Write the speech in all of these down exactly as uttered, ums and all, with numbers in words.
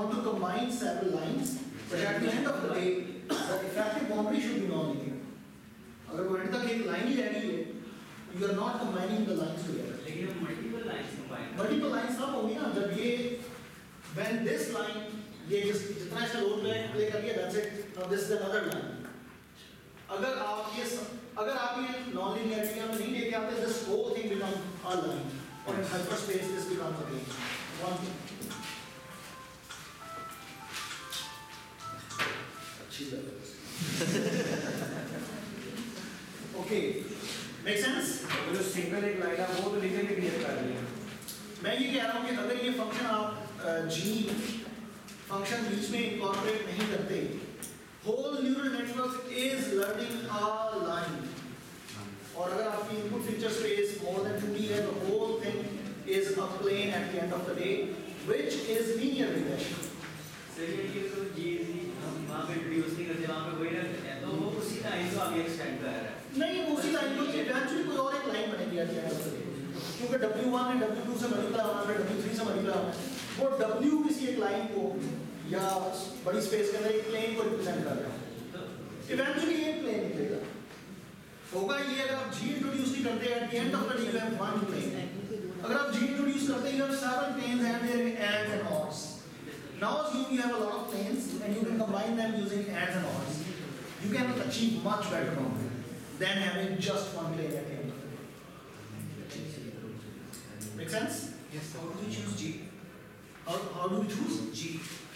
want to combine several lines, but at the end of the day, the effective boundary should be non-linear. अगर वो end तक एक line ही रह रही है, you are not combining the lines together. लेकिन multiple lines combine. Multiple lines तब होगी ना जब ये when this line ये जिस जितना इसका रोल प्ले कर लिया that's it. Now this is another line. अगर आप ये अगर आप ये non-linearity में नहीं लेके आते, this whole thing becomes a line, or in hyperspace this becomes a range. One thing. अच्छी लग Okay, make sense? जो सिंगल एक लाइन है वो तो लिखे भी क्लियर कर लिया। मैं ये कह रहा हूँ कि अगर ये फंक्शन आप जी फंक्शन बीच में इंकॉर्पोरेट नहीं करते, whole neural network is learning a line. और अगर आपकी input feature space more than two D है, the whole thing is a plane at the end of the day, which is linear regression. सही है तो जी हम वहाँ पे इंट्रोड्यूस नहीं करते, वहाँ पे वही रहते हैं, तो वो उसी लाइन को आगे एक्सटेंड कर रहा है। नहीं, उसी लाइन को eventually कोई और एक लाइन बनेगी at the end of the day, क्योंकि W वन है W टू से मल्टीप्लाई होना है, W थ्री से मल्टीप्लाई होना है, वो W किसी एक लाइन को या बड़ी स्पेस के अंदर एक प्लेन को रिप्रेजेंट कर रहा है, इवेंचुअली ये प्लेन निकलेगा। होगा ये अगर आप G इंट्रोड्यूस नहीं करते, at the end of the day you have one plane. अगर आप G इंट्रोड्यूस करते हैं, you have several planes and their ands and ors. Now assume you have a lot of planes and you can combine them using ands and ors. You can achieve much better boundary than having just one plane at the end of the day. Make sense? Yes. How do we choose G? How, how do we choose G?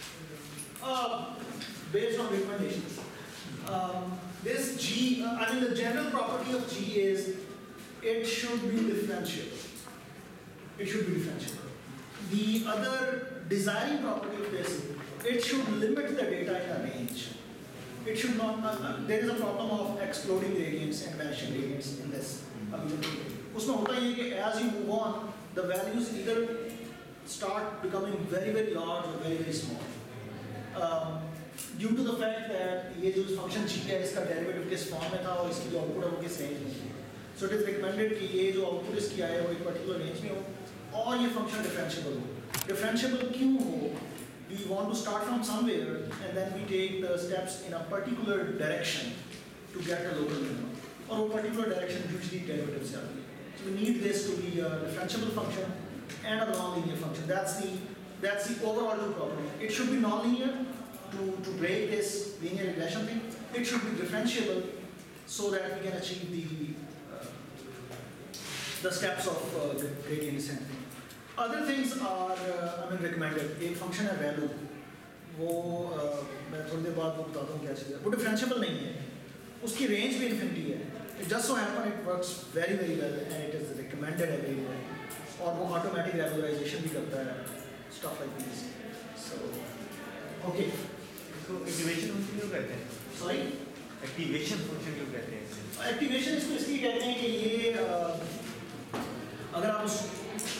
Uh, based on recommendations. Um, this G, uh, I mean the general property of G is it should be differentiable. It should be differentiable. The other desiring property of this, it should limit the data in a range. It should not, uh, uh, there is a problem of exploding gradients and vanishing gradients in this. उसमें होता ही है कि as you move on, the values either start becoming very very large or very very small. Um, due to the fact that ये जो function g है इसका derivative किस form में था और इसकी जो output है वो किस range में थी. So it is recommended कि ये जो output इसकी आए वो एक particular range में हो और ये function differentiable हो. Differentiable क्यों हो? We want to start from somewhere and then we take the steps in a particular direction to get a local minimum. और वो particular direction usually derivatives are. So we need this to be a differentiable function and a non-linear function. That's the that's the overall two property. It should be non-linear to to break this linear regression thing. It should be differentiable so that we can achieve the uh, the steps of uh, gradient descent. Other things are uh, I mean recommended. एक function है value. वो uh, मैं थोड़ी देर बाद वो बताता हूँ क्या चीज़ है. वो differentiable नहीं है. उसकी range भी infinity है. It just so happen it works very very well and it is recommended everywhere. और वो automatic regularization भी करता है. Stuff like this. So okay. इसको activation function क्यों कहते हैं? Sorry. Activation function क्यों कहते हैं? Activation इसको इसलिए कहते हैं कि ये uh, अगर आप उस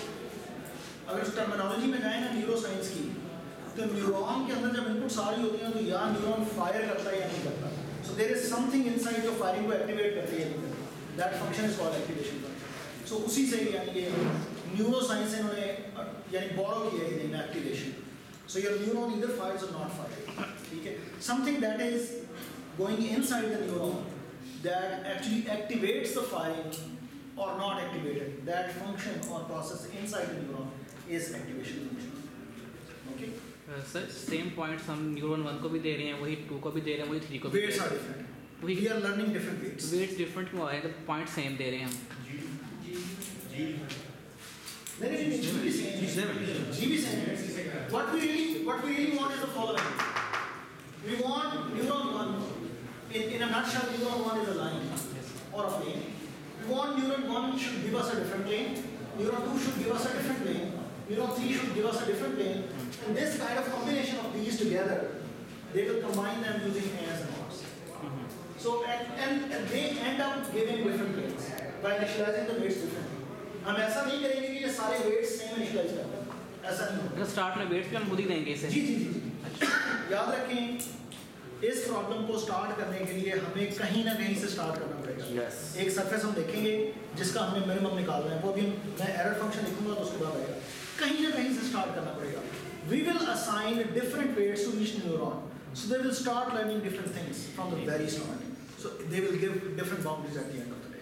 अगर उस टर्मिनोलॉजी में जाए ना न्यूरोसाइंस की, तो न्यूरॉन के अंदर जब इनपुट्स आ रही होती हैं तो या न्यूरॉन फायर करता है या नहीं करता. So there is something inside जो फायरिंग को एक्टिवेट करती है. That function is called activation function. So उसी से यानी कि न्यूरोसाइंस से इन्होंने यानी बोरो किया है in activation. So your neuron either fires और नॉट फायर्स. ठीक है. Something that is going inside the neuron that actually activates the firing or not activated. That function or process inside the neuron is activation function. Okay. Sir same points हम neuron one को भी दे रहे हैं, वही to को भी दे रहे हैं, वही थ्री को भी. Weights are different. We are learning different weights. Weights different क्यों आ रहे हैं? तो पॉइंट सेम दे रहे हैं हम. G G G नहीं नहीं नहीं G भी same. G same. G भी same. What we really what we really want is the following. We want neuron one. In in a nutshell, neuron one is a line or a plane. We want neuron one should give us a different plane, neuron two should give us a different plane, neuron three should give us a different plane, and this kind of combination of these together, they will combine them using ands and ors. Mm-hmm. So and, and, and they end up giving different planes by initializing the weights differently. हम ऐसा नहीं करेंगे कि ये सारे weights same initialize करते हैं, ऐसा नहीं होगा. स्टार्ट में weights भी हम खुद ही देंगे इसे. जी जी जी जी. याद रखें इस प्रॉब्लम को स्टार्ट करने के लिए हमें कहीं ना कहीं से स्टार्ट करना पड़ेगा. Yes. एक सरफेस हम देखेंगे जिसका हमने मिनिमम निकालना है, वो भी मैं एरर फंक्शन लिखूंगा तो उसके बाद आएगा. कहीं ना कहीं से स्टार्ट करना पड़ेगा. we will assign different weights to each neuron. So they will start learning different things from the very start. So they will give different boundaries at the end of the day.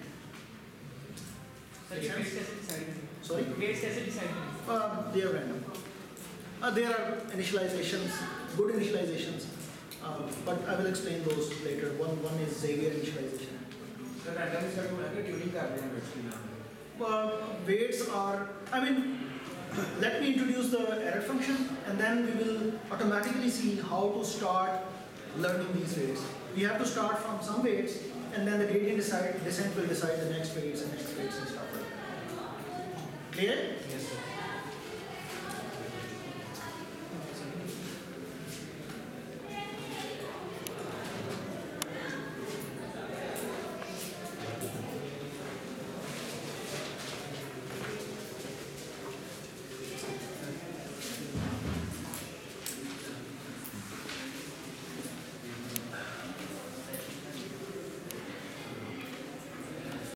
Sir ये weights कैसे decide करेंगे? Sorry? Weights कैसे decide करेंगे? Uh, they are random. Uh, there are initializations, good initializations, uh, but I will explain those later. One, one is Xavier initialization. Sir random set को लेकर tuning कर रहे हैं weights की यहाँ पे। Uh, weights are, I mean, let me introduce the error function and then we will automatically see how to start learning these weights. We have to start from some weights and then the gradient decide, descent will decide the next weights and next weights and stuff like that. Clear? Yes sir.